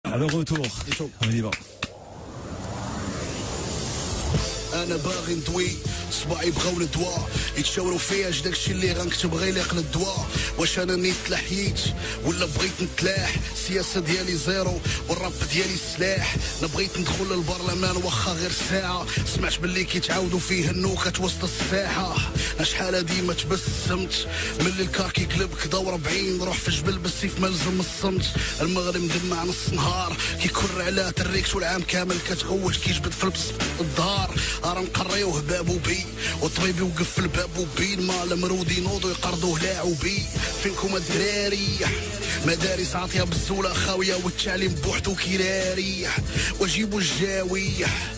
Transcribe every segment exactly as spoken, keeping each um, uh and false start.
على روتور اون انا باغي ندوي صباعي بغاو الدواء يتشاوروا فيا اش داكشي اللي غنكتب غير يقل الدواء. واش انا نيت تلحيت ولا بغيت نتلاح؟ السياسه ديالي زيرو والراب ديالي السلاح. انا بغيت ندخل للبرلمان واخا غير ساعه. سمعت باللي كيتعاودوا فيه النكت وسط الساحه. انا شحال هادي ما تبسمت ملي الكار كيقلب كدا وربعين روح في الجبل بالسيف ملزم الصمت. المغرب مدمع نص نهار كيكر على تريكس والعام كامل كتغوج كيجبد في لبس الظهر. راه نقريوه بابو بي والطبيب يوقف في الباب وبين ما المرودي نوضو يقرضوه لاعبي. فينكم الدراري مدارس عاطيه بالزوله خاويه والتعليم بوحدو كيراري. وجيبوا الجاوي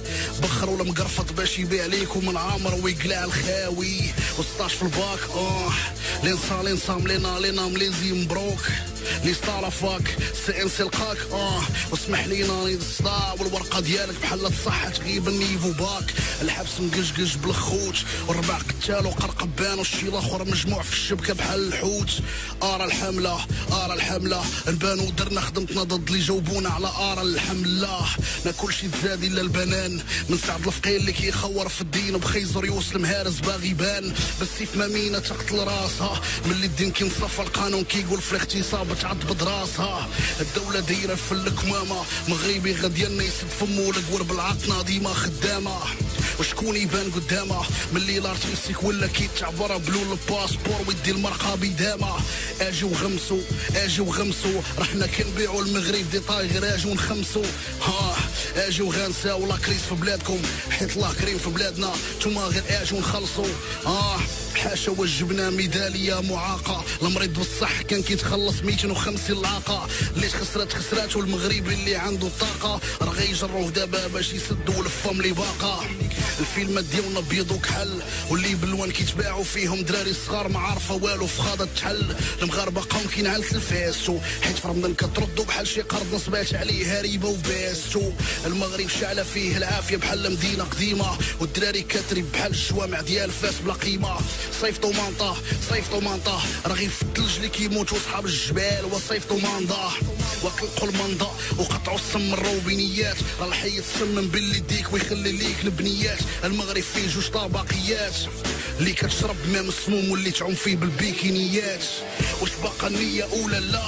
بخر ولا مقرفط باش يبيع ليكم من عامر ويقلع الخاوي. وستاش في الباك اه لينصا لينصا ملينا لينا مليزي مبروك لي ستارفاك سي ان سي لقاك اه. واسمح لي ناني الصداع والورقه ديالك بحال تصح تغيب النيفو باك. الحبس مقشقش بالخوت والربع قتال وقرقبان والشي الاخر مجموع في الشبكه بحال الحوت. ارى الحمله ارى الحمله نبانو درنا خدمتنا ضد اللي جاوبونا على ارى الحمله. ما كلشي تزاد الا البنان من سعد الفقيه اللي كيخور في الدين بخيزر يوصل مهارس باغي يبان بالسيف مامينه تقتل راسها. ملي الدين كينصفى القانون كيقول في الاغتصاب تعض راسها. الدوله دايره في الكمامه مغربي غديالنا يسد فمو القور بالعطنا ديما خدامه. وشكون يبان قدامه ملي لارتيستيك ولا كيتعبر بلو الباسبور ويدي المرقه بدامه. اجي وغمسو اجي وغمسو رحنا كنبيعو المغرب دي طايغ اجي ونخمسو ها. اجي وغنساو لا كريس في بلادكم حيت الله كريم في بلادنا نتوما غير اجي ونخلصو اه. حاشا وجبنا ميداليه معاقه المريض بالصح كان كيتخلص مئتين وخمسين العاقه. اللي خسرات خسرات والمغربي اللي عنده الطاقه راه غيجروه دابا باش يسدوا الفم اللي باقا. الفيلمات ديالنا بيض وكحل واللي بالوان كيتباعوا فيهم دراري صغار ما عارفه والو في خاضه تحل. المغاربه قوم كينعل الفاسو حيت في رمضان كتردوا بحال شي قرض نصبات عليه هريبه وباسو. المغرب شعله فيه العافيه بحال مدينه قديمه والدراري كترب بحال الجوامع ديال فاس بلا قيمه. صيفطوا مانطا صيفطوا مانطا رغي في الثلج اللي كيموتوا صحاب الجبال وصيفطوا ماندا وقلقوا المنضا وقطعوا السم الروبينيات. راه الحي تسمم باللي يديك ويخلي ليك البنيات. المغرب فيه جوج طبقيات اللي كتشرب ماء مسموم واللي تعوم فيه بالبيكينيات. واش باقا النية اولا لا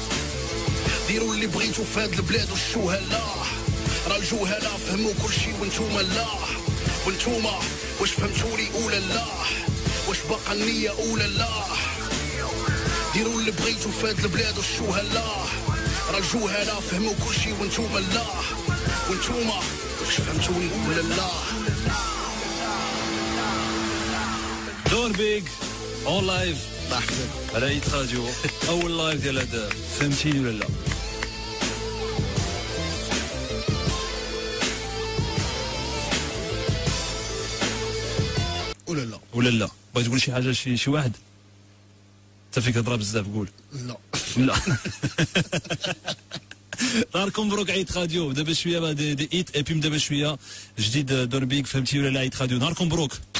ديروا اللي بغيتو في هاد البلاد والشهلا. راه الجهلا فهموا كلشي وانتوما لا. وانتوما واش فهمتوني اولا لا؟ واش باقا النية اولا لا؟ ديروا اللي بغيتو في هاد البلاد والشهلا. راه الجهلا فهموا كلشي وانتوما لا. وانتوما واش فهمتوني اولا لا؟ دور بيج اون لايف على عيد راديو اول لايف ديال هذا فهمتيني ولا لا؟ ولا لا ولا لا؟ بغيت تقول شي حاجه شي شي واحد انت فيك تهضر بزاف قول لا لا. نهاركم مبروك عيد راديو. دابا شويه دي, دي ايت اي بي دابا شويه جديد دور بيك فهمتي ولا لا؟ عيد راديو نهاركم مبروك.